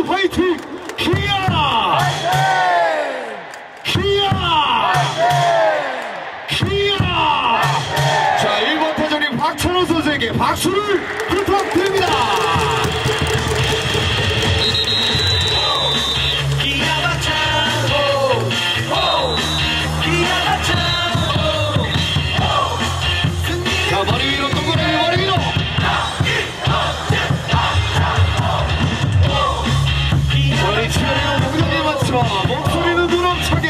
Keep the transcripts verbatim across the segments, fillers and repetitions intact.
화이팅! 기아! 기아! 기아! 자, 일 번 타자님 박찬호 선수에게 박수를 부탁드립니다. 자, 머리 위로 동그라미 머리 위로. 머리 치열해요. 동작에 맞춰 목소리는 누렁차게.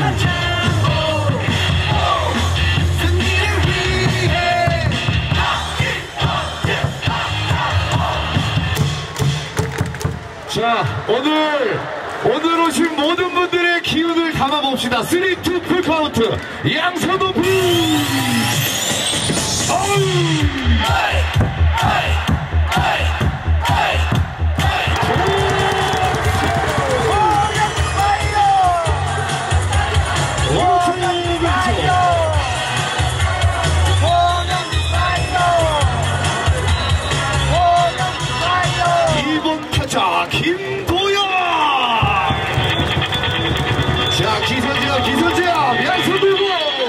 자, 오늘 오늘 오신 모든 분들의 기운을 담아봅시다. 쓰리 투 풀카운트 양손 오픈. 이 번 타자 김도영. 자, 기선제압 기선제압 양손 들고.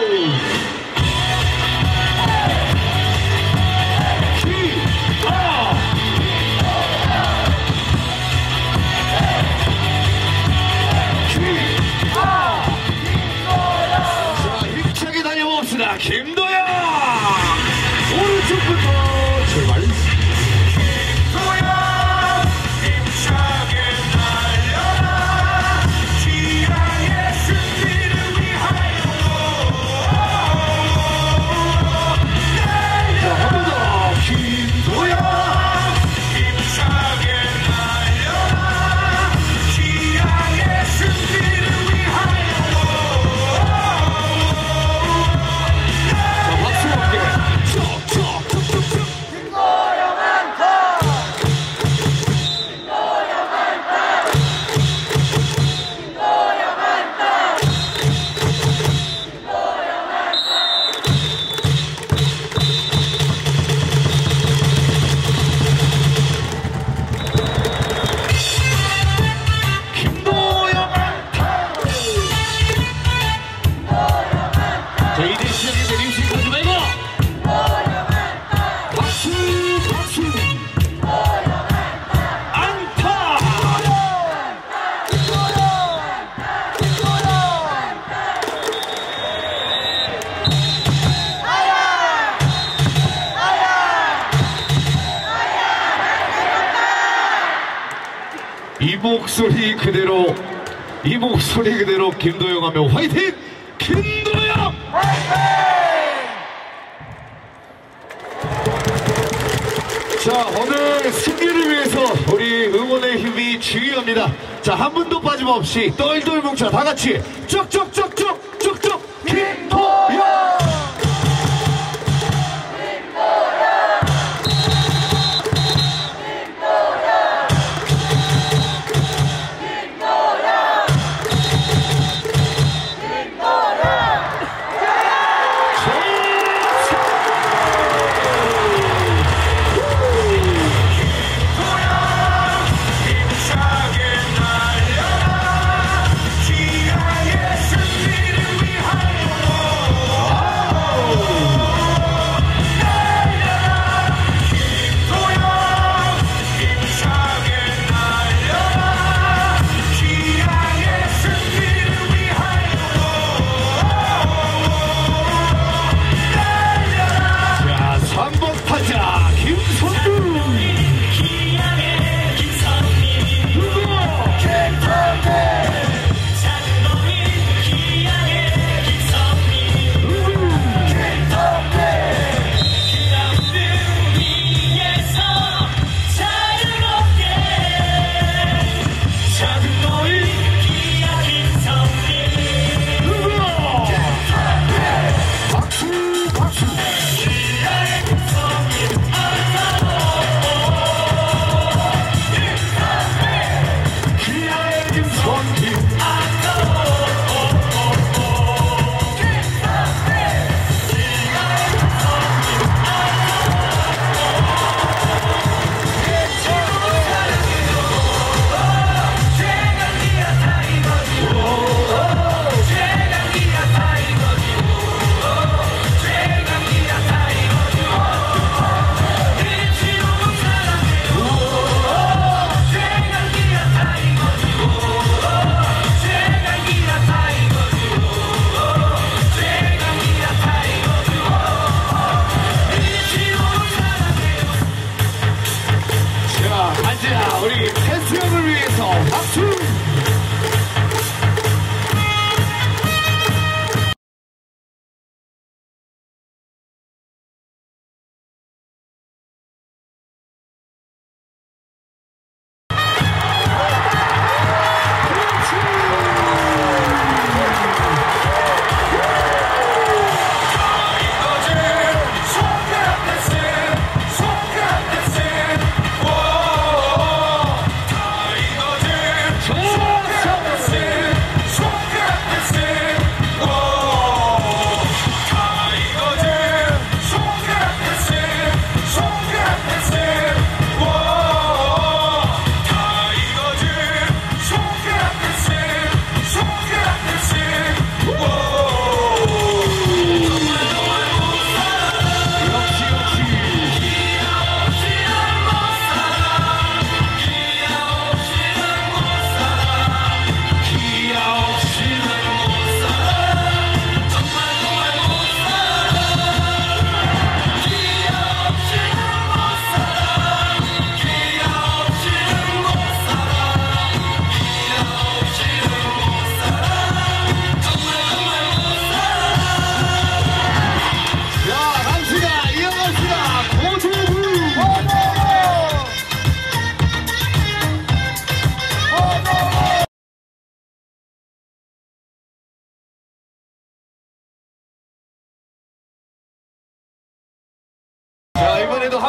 김도영 오른쪽부터 출발. 김도영 힘차게 날려라 기아의 승리를 위하여. 자, 한 번 더. 김도영 힘차게 날려라 기아의 승리를 위하여. 이 목소리 그대로, 이 목소리 그대로 김도영 하면 화이팅! 김도영! 화이팅! 자, 오늘 승리를 위해서 우리 응원의 힘이 중요합니다. 자, 한 분도 빠짐없이 똘똘 뭉쳐 다 같이 쭉쭉쭉쭉 쭉쭉 김도영! 기아의 승리를 위하여.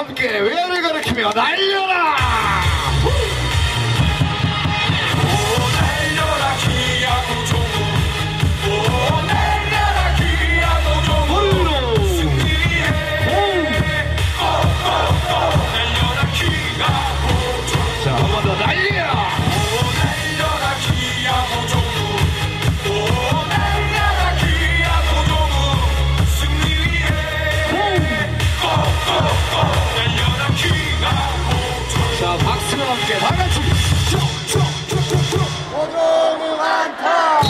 함께 외야를 가리키며 날려라. 자, 박수와 함께 다 같이 쭉쭉쭉쭉쭉 오동우 안타.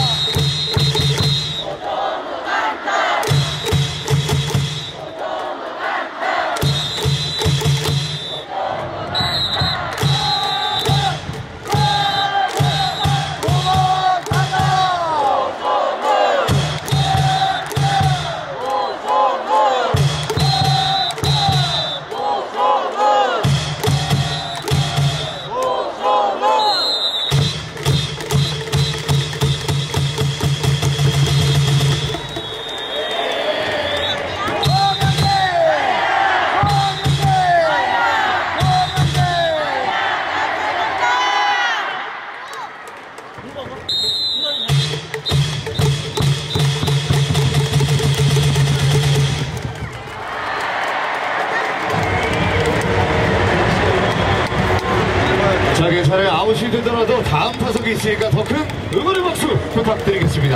자, 괜찮아요. 아웃이 되더라도 다음 타석이 있으니까 더 큰 응원의 박수 부탁드리겠습니다.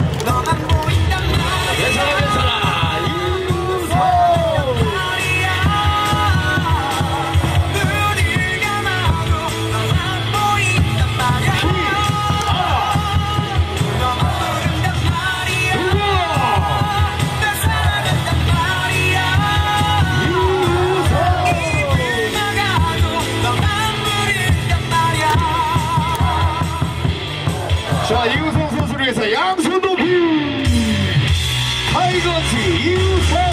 괜찮아, 괜찮아. 자, 이우성 선수를 위해서 양손 높이 타이거즈 이우성.